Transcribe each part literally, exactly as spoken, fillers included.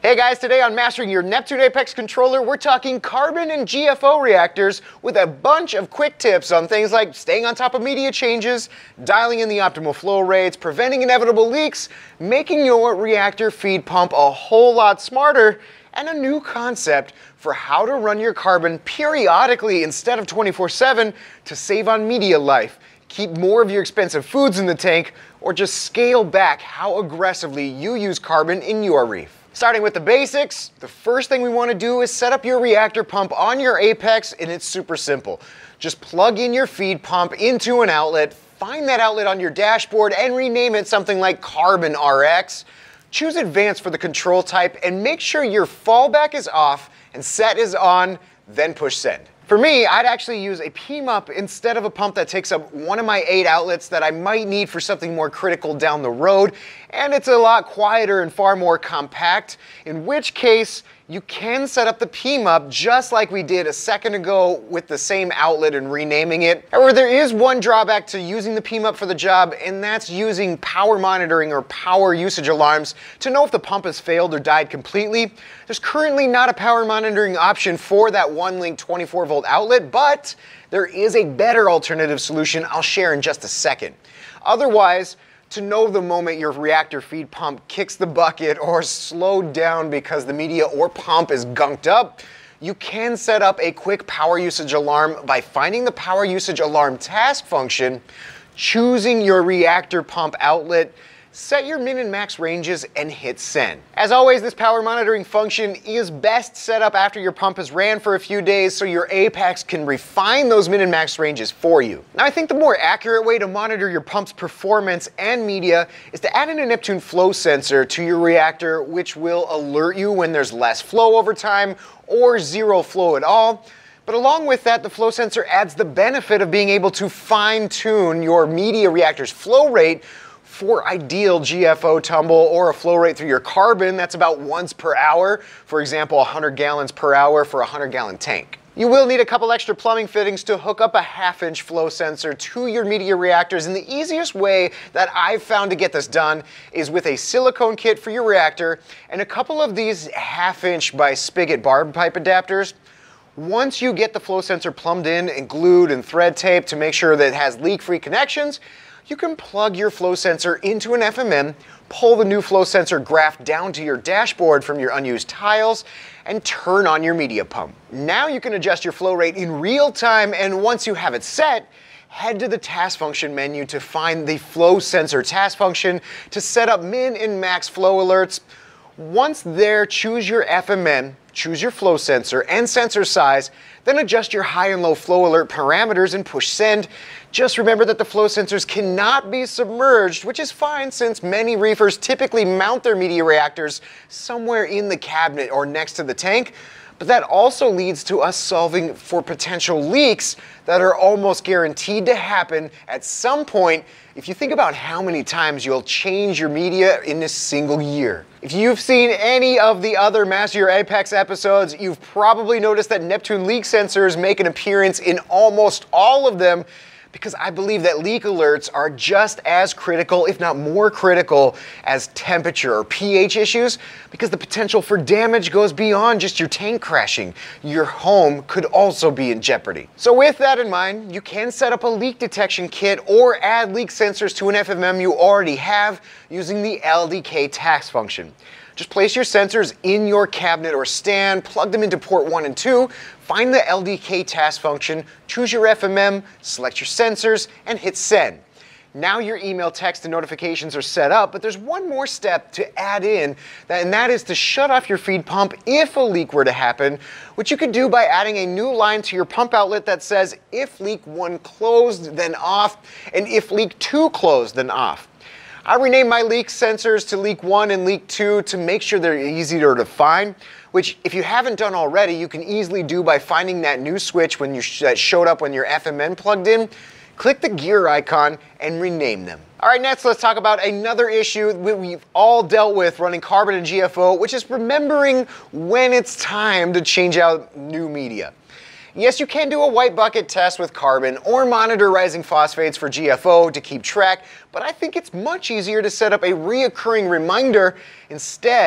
Hey guys, today on Mastering Your Neptune Apex controller, we're talking carbon and G F O reactors with a bunch of quick tips on things like staying on top of media changes, dialing in the optimal flow rates, preventing inevitable leaks, making your reactor feed pump a whole lot smarter, and a new concept for how to run your carbon periodically instead of twenty-four seven to save on media life, keep more of your expensive foods in the tank, or just scale back how aggressively you use carbon in your reef. Starting with the basics, the first thing we want to do is set up your reactor pump on your Apex, and it's super simple. Just plug in your feed pump into an outlet, find that outlet on your dashboard and rename it something like Carbon R X. Choose Advanced for the control type and make sure your fallback is off and set is on, then push send. For me, I'd actually use a P M U P instead of a pump that takes up one of my eight outlets that I might need for something more critical down the road, and it's a lot quieter and far more compact, in which case you can set up the P M U P just like we did a second ago with the same outlet and renaming it. However, there is one drawback to using the P M U P for the job, and that's using power monitoring or power usage alarms to know if the pump has failed or died completely. There's currently not a power monitoring option for that one link twenty-four volt outlet, but there is a better alternative solution I'll share in just a second. Otherwise, to know the moment your reactor feed pump kicks the bucket or slowed down because the media or pump is gunked up, you can set up a quick power usage alarm by finding the power usage alarm task function, choosing your reactor pump outlet, set your min and max ranges, and hit send. As always, this power monitoring function is best set up after your pump has ran for a few days so your Apex can refine those min and max ranges for you. Now, I think the more accurate way to monitor your pump's performance and media is to add in a Neptune flow sensor to your reactor, which will alert you when there's less flow over time or zero flow at all. But along with that, the flow sensor adds the benefit of being able to fine-tune your media reactor's flow rate for ideal G F O tumble or a flow rate through your carbon that's about once per hour, for example, one hundred gallons per hour for a one hundred gallon tank. You will need a couple extra plumbing fittings to hook up a half inch flow sensor to your media reactors, and the easiest way that I've found to get this done is with a silicone kit for your reactor and a couple of these half inch by spigot barb pipe adapters. Once you get the flow sensor plumbed in and glued and thread taped to make sure that it has leak-free connections, you can plug your flow sensor into an F M M, pull the new flow sensor graph down to your dashboard from your unused tiles, and turn on your media pump. Now you can adjust your flow rate in real time, and once you have it set, head to the task function menu to find the flow sensor task function to set up min and max flow alerts. Once there, choose your F M M, choose your flow sensor and sensor size, then adjust your high and low flow alert parameters and push send. Just remember that the flow sensors cannot be submerged, which is fine since many reefers typically mount their media reactors somewhere in the cabinet or next to the tank. But that also leads to us solving for potential leaks that are almost guaranteed to happen at some point if you think about how many times you'll change your media in a single year. If you've seen any of the other Master Your Apex episodes, you've probably noticed that Neptune leak sensors make an appearance in almost all of them, because I believe that leak alerts are just as critical, if not more critical, as temperature or pH issues, because the potential for damage goes beyond just your tank crashing. Your home could also be in jeopardy. So with that in mind, you can set up a leak detection kit or add leak sensors to an F M M you already have using the L D K task function. Just place your sensors in your cabinet or stand, plug them into port one and two, find the L D K task function, choose your F M M, select your sensors, and hit send. Now your email, text, and notifications are set up, but there's one more step to add in, and that is to shut off your feed pump if a leak were to happen, which you could do by adding a new line to your pump outlet that says if leak one closed, then off, and if leak two closed, then off. I renamed my leak sensors to leak one and leak two to make sure they're easier to find, which if you haven't done already, you can easily do by finding that new switch when you sh that showed up when your F M M plugged in, click the gear icon, and rename them. All right, next let's talk about another issue that we've all dealt with running carbon and G F O, which is remembering when it's time to change out new media. Yes, you can do a white bucket test with carbon or monitor rising phosphates for G F O to keep track, but I think it's much easier to set up a reoccurring reminder instead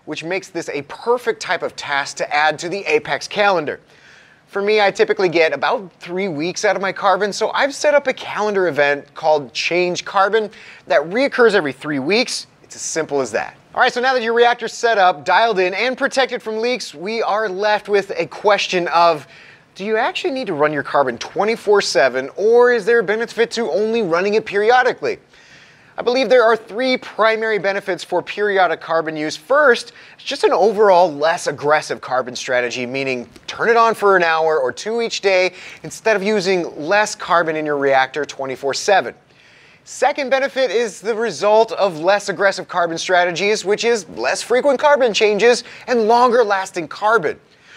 which makes this a perfect type of task to add to the Apex calendar. For me, I typically get about three weeks out of my carbon, so I've set up a calendar event called Change Carbon that reoccurs every three weeks. It's as simple as that. All right, so now that your reactor's set up, dialed in, and protected from leaks, we are left with a question of, do you actually need to run your carbon twenty-four seven, or is there a benefit to only running it periodically? I believe there are three primary benefits for periodic carbon use. First, it's just an overall less aggressive carbon strategy, meaning turn it on for an hour or two each day instead of using less carbon in your reactor twenty-four seven. Second benefit is the result of less aggressive carbon strategies, which is less frequent carbon changes and longer lasting carbon.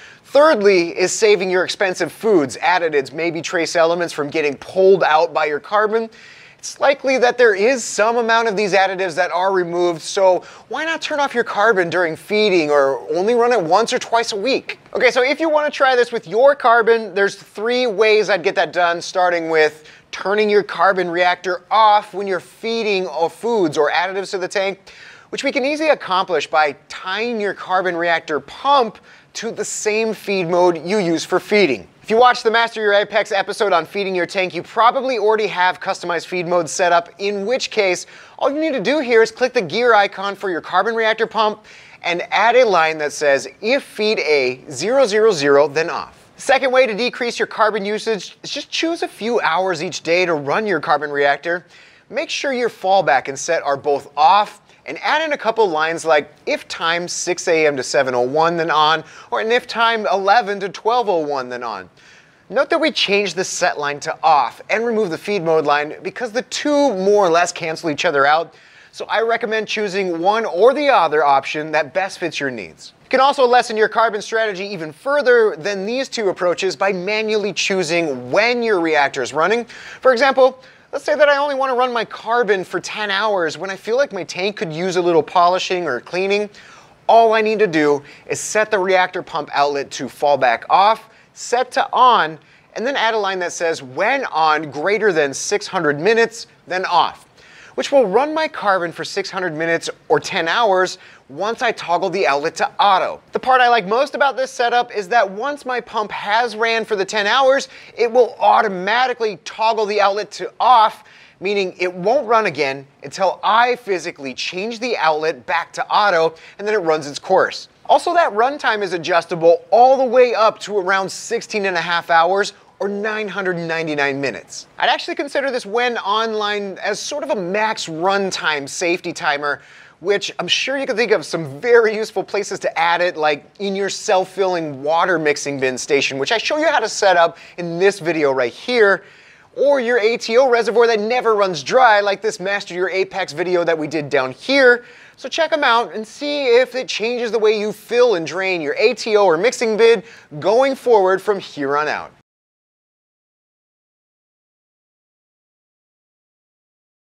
Thirdly is saving your expensive foods, additives, maybe trace elements from getting pulled out by your carbon. It's likely that there is some amount of these additives that are removed, so why not turn off your carbon during feeding or only run it once or twice a week? Okay, so if you want to try this with your carbon, there's three ways I'd get that done, starting with turning your carbon reactor off when you're feeding foods or additives to the tank, which we can easily accomplish by tying your carbon reactor pump to the same feed mode you use for feeding. If you watched the Master Your Apex episode on feeding your tank, you probably already have customized feed modes set up, in which case, all you need to do here is click the gear icon for your carbon reactor pump and add a line that says, if feed A zero zero zero, then off. Second way to decrease your carbon usage is just choose a few hours each day to run your carbon reactor. Make sure your fallback and set are both off, and add in a couple lines like if time six A M to seven oh one then on, or an if time eleven to twelve oh one then on. Note that we changed the set line to off and remove the feed mode line because the two more or less cancel each other out, so I recommend choosing one or the other option that best fits your needs. You can also lessen your carbon strategy even further than these two approaches by manually choosing when your reactor is running. For example, let's say that I only want to run my carbon for ten hours when I feel like my tank could use a little polishing or cleaning. All I need to do is set the reactor pump outlet to fallback off, set to on, and then add a line that says when on greater than six hundred minutes, then off, which will run my carbon for six hundred minutes or ten hours once I toggle the outlet to auto. The part I like most about this setup is that once my pump has ran for the ten hours, it will automatically toggle the outlet to off, meaning it won't run again until I physically change the outlet back to auto, and then it runs its course. Also, that runtime is adjustable all the way up to around sixteen and a half hours or nine hundred ninety-nine minutes. I'd actually consider this when online as sort of a max runtime safety timer, which I'm sure you can think of some very useful places to add it, like in your self-filling water mixing bin station, which I show you how to set up in this video right here, or your A T O reservoir that never runs dry, like this Master Your Apex video that we did down here. So check them out and see if it changes the way you fill and drain your A T O or mixing bin going forward from here on out.